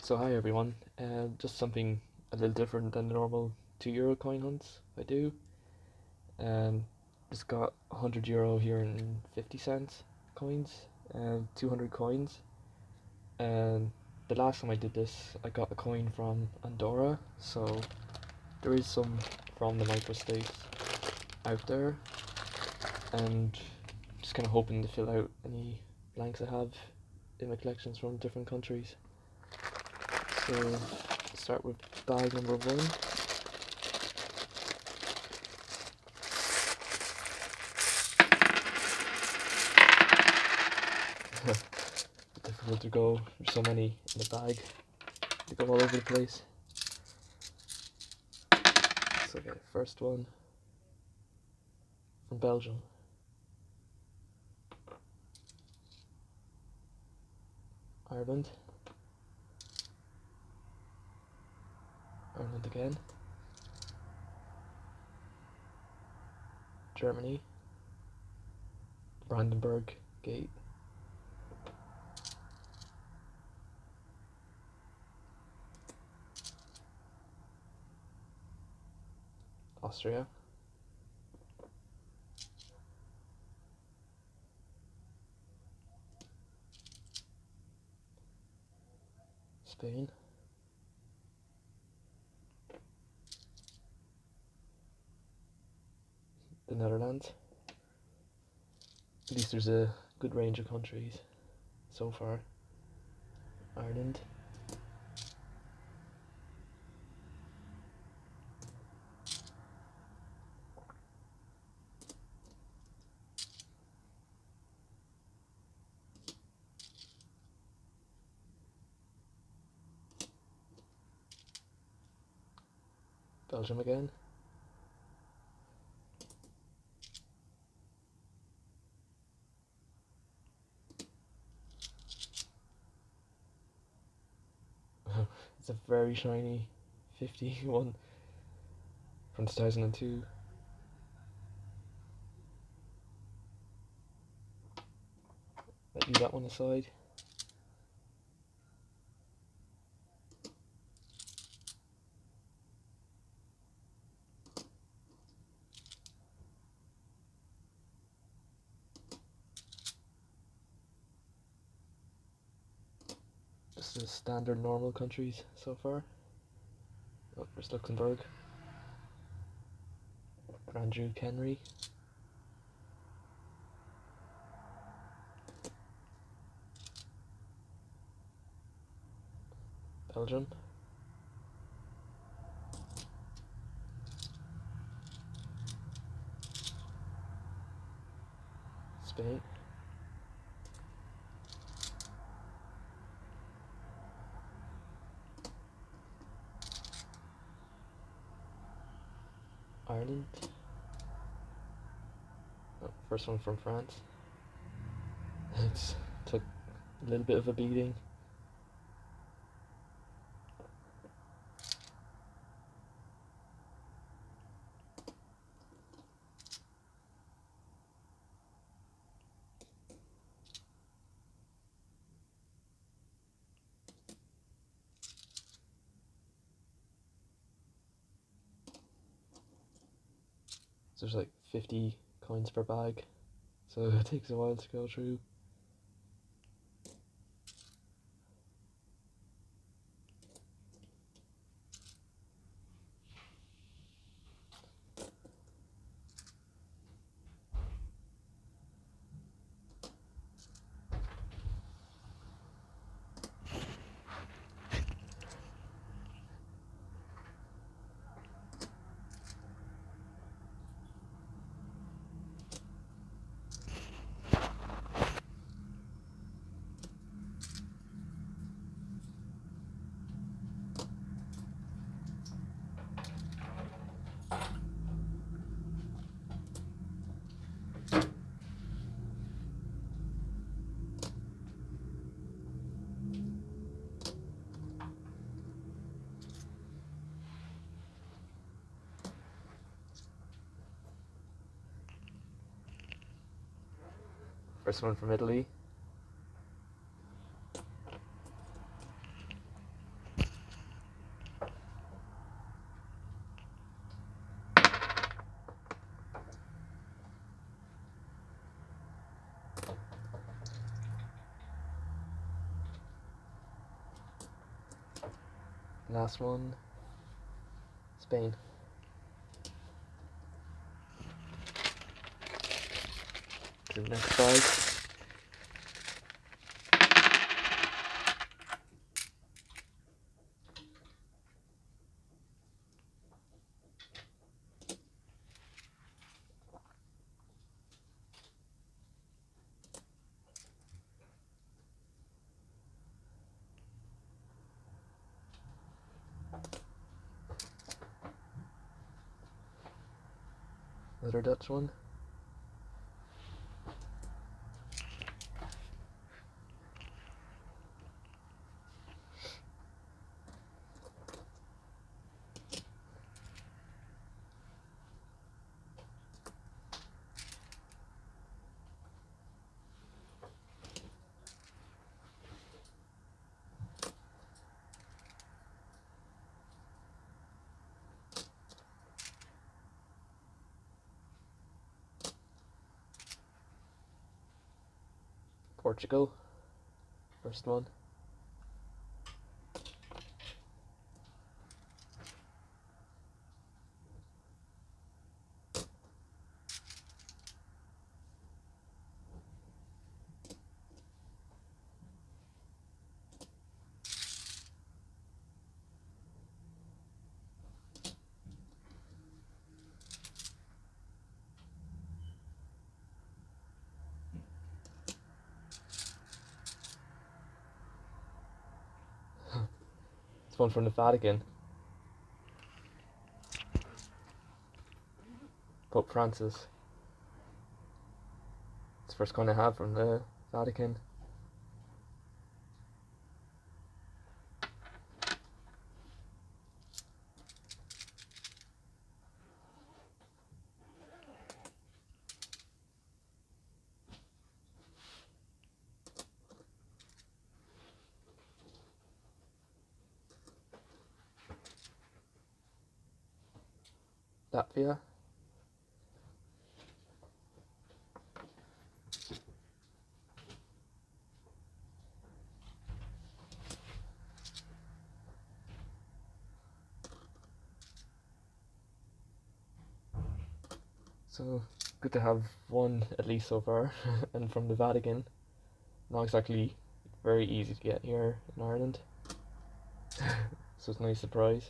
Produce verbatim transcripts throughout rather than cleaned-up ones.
So hi everyone, uh, just something a little different than the normal two euro coin hunts I do. Um, just got one hundred euro here in fifty cents coins, and two hundred coins. And the last time I did this, I got a coin from Andorra, so there is some from the microstate out there, and just kind of hoping to fill out any blanks I have in my collections from different countries. So start with bag number one. Difficult to go, there's so many in the bag, they go all over the place. So okay, first one from Belgium. Ireland. Ireland again. Germany. Brandenburg Gate. Austria. Spain. The Netherlands. At least there's a good range of countries so far. Ireland. Belgium again. It's a very shiny fifty-one from two thousand two. Let leave that one aside. Just the standard normal countries so far. Oh, there's Luxembourg. Andrew Henry. Belgium. Spain. Ireland. Oh, first one from France. It took a little bit of a beating. So there's like fifty coins per bag, so it takes a while to go through. First one from Italy. Last one, Spain. To the next side. Another Dutch one. Portugal, first one. It's one from the Vatican. Pope Francis. It's the first coin I have from the Vatican. Latvia. So good to have one at least so far, and from the Vatican. Not exactly very easy to get here in Ireland, so it's a nice surprise.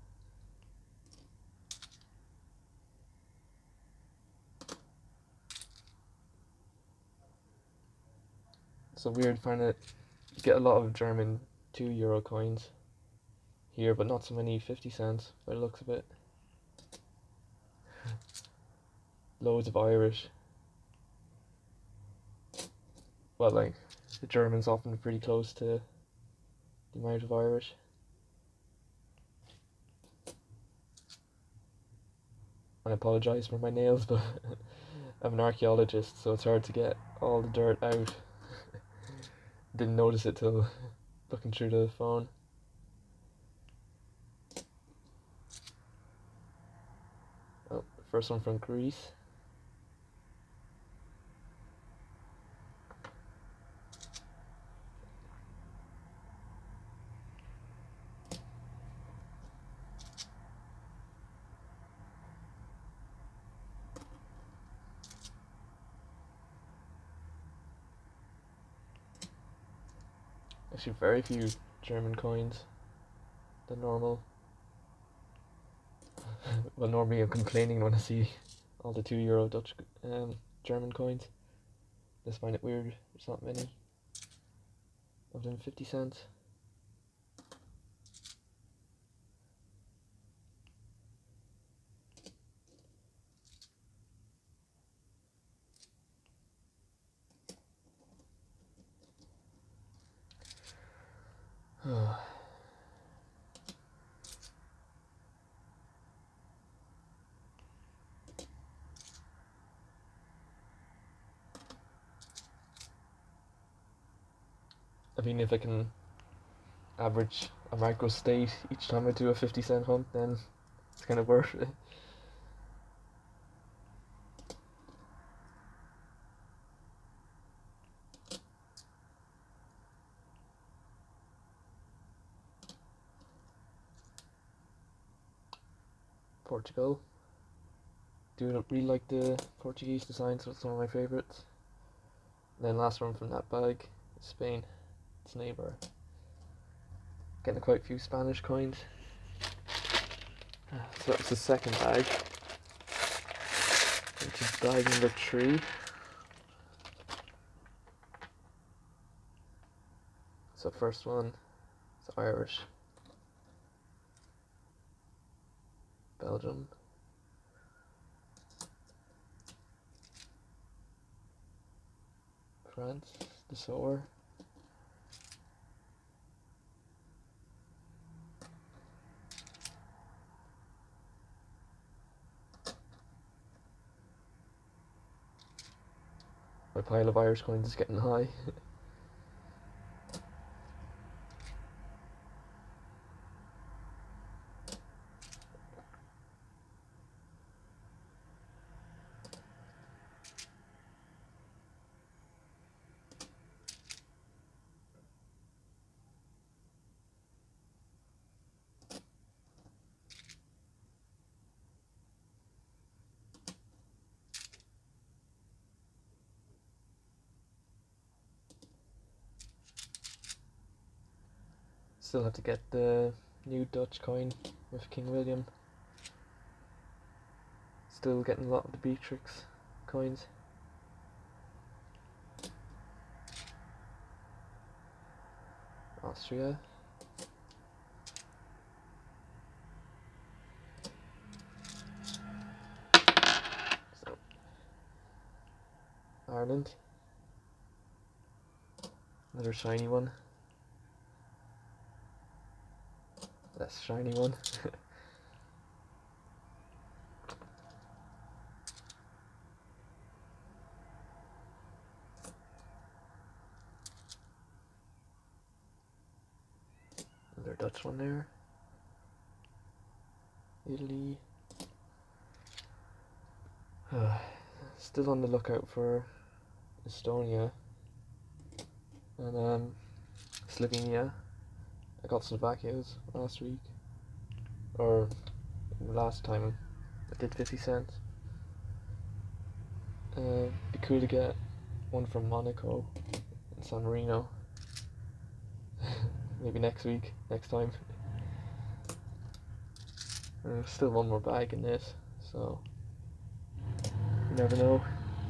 It's so weird finding it. You get a lot of German two euro coins here, but not so many fifty cents by the looks of it. Loads of Irish. Well, like, the German's often pretty close to the amount of Irish. I apologise for my nails, but I'm an archaeologist, so it's hard to get all the dirt out. Didn't notice it till looking through the phone. Oh, the first one from Greece. Actually, very few German coins than normal. Well, normally I'm complaining when I see all the two euro Dutch um, German coins. Just find it weird. There's not many of them fifty cents. I mean, if I can average a micro state each time I do a fifty cent hunt, then it's kind of worth it. Portugal. Do really like the Portuguese design, so it's one of my favourites. And then last one from that bag, Spain, its neighbour. Getting quite a few Spanish coins. So that's the second bag, which is bag number three. So first one is Irish, Belgium, France, the Sower, my pile of Irish coins is getting high. Still have to get the new Dutch coin with King William. Still getting a lot of the Beatrix coins. Austria. So, Ireland. Another shiny one. Less shiny one. Another Dutch one there. Italy. Uh, still on the lookout for Estonia and um, Slovenia. I got Slovakia's last week, or last time I did fifty cents. Uh, be cool to get one from Monaco and San Marino. Maybe next week, next time. There's still one more bag in this, so you never know.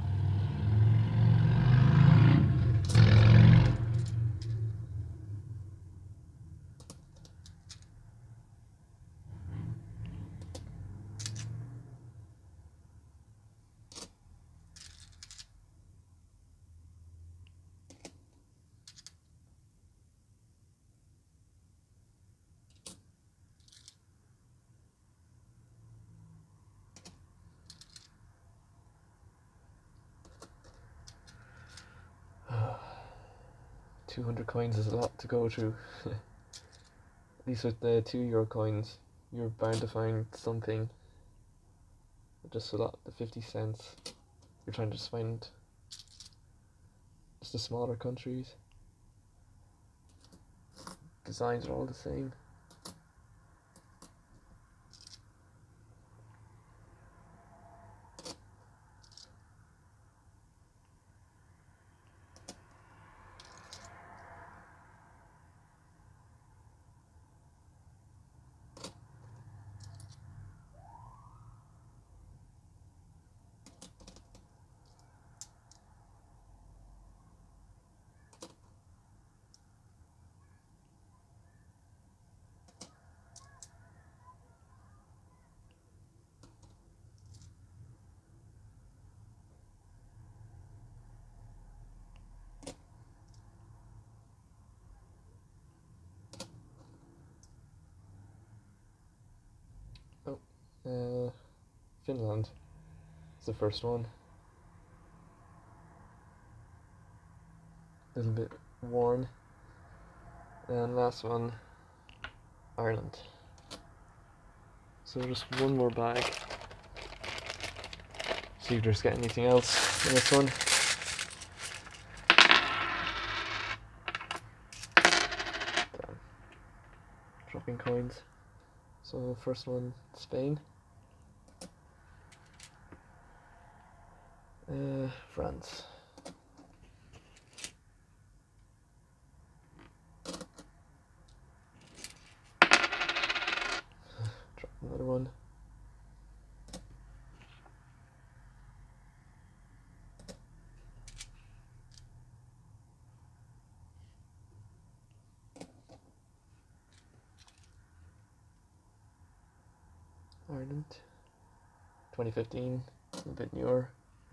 two hundred coins is a lot to go through. At least with the two euro coins, you're bound to find something. Just a lot, the fifty cents, you're trying to just find just the smaller countries. Designs are all the same. Oh, uh, Finland is the first one. A little bit worn. And last one, Ireland. So just one more bag. See if there's get anything else in this one. Damn. Dropping coins. So first one, Spain. Uh, France. Drop another one. Ireland. twenty fifteen, a bit newer.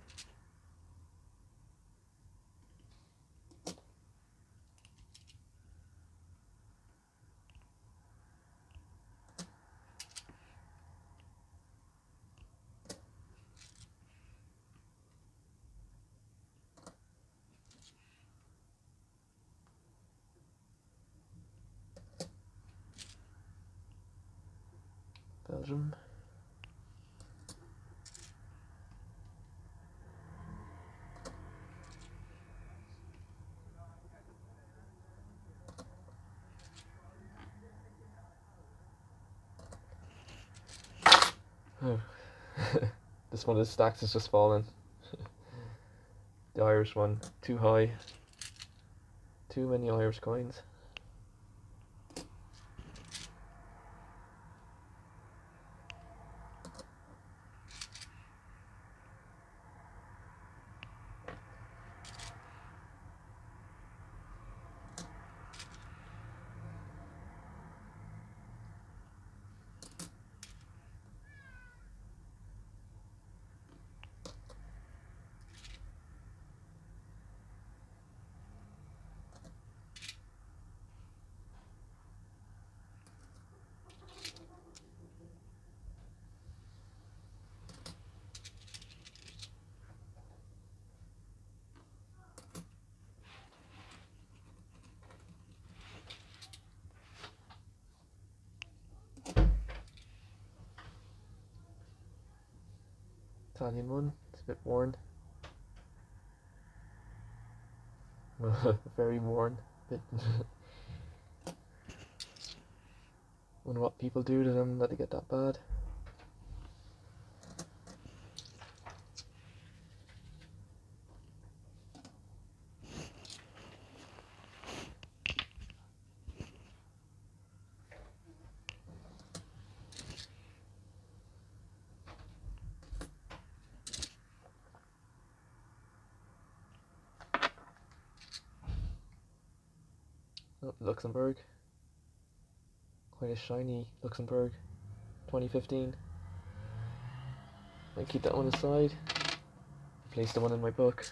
Belgium. Oh. This one of the stacks has just fallen. The Irish one, too high. Too many Irish coins. Italian one, it's a bit worn. Very worn. Bit Wonder what people do to them that they get that bad. Oh, Luxembourg. Quite a shiny Luxembourg. twenty fifteen. I keep that one aside. Place the one in my book.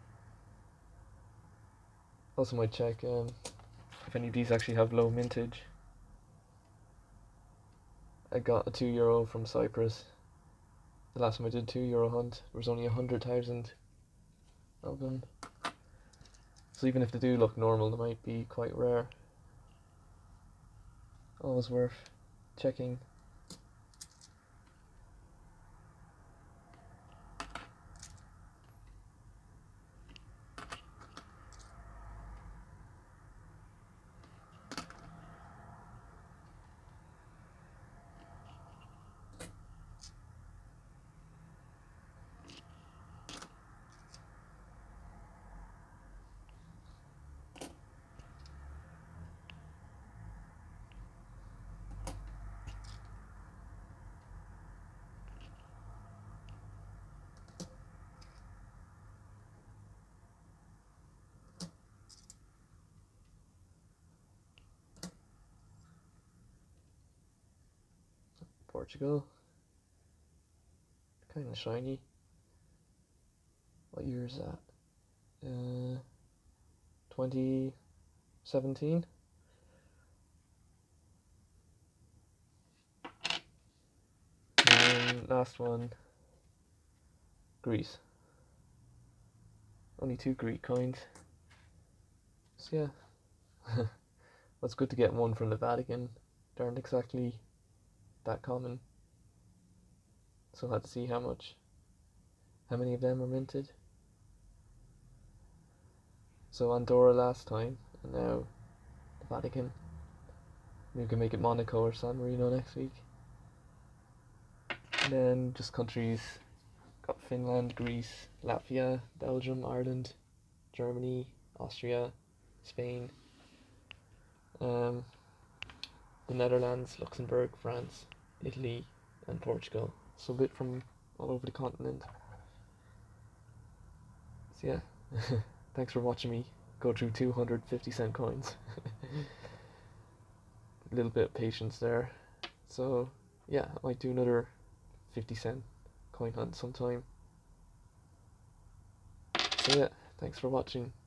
Also might check um, if any of these actually have low mintage. I got a two euro from Cyprus. The last time I did two euro hunt, there was only a hundred thousand of them. So even if they do look normal, they might be quite rare. Always worth checking. Portugal. Kind of shiny. What year is that? Uh, twenty seventeen? And last one, Greece. Only two Greek coins. So yeah. Well, it's good to get one from the Vatican. They aren't exactly that common. So I'll have to see how much, how many of them are minted. So Andorra last time, and now the Vatican. Maybe we can make it Monaco or San Marino next week. And then just countries, got Finland, Greece, Latvia, Belgium, Ireland, Germany, Austria, Spain, um, the Netherlands, Luxembourg, France, Italy, and Portugal. So a bit from all over the continent. So yeah, thanks for watching me go through two hundred fifty cent coins. A little bit of patience there. So yeah, I might do another fifty cent coin hunt sometime. So yeah, thanks for watching.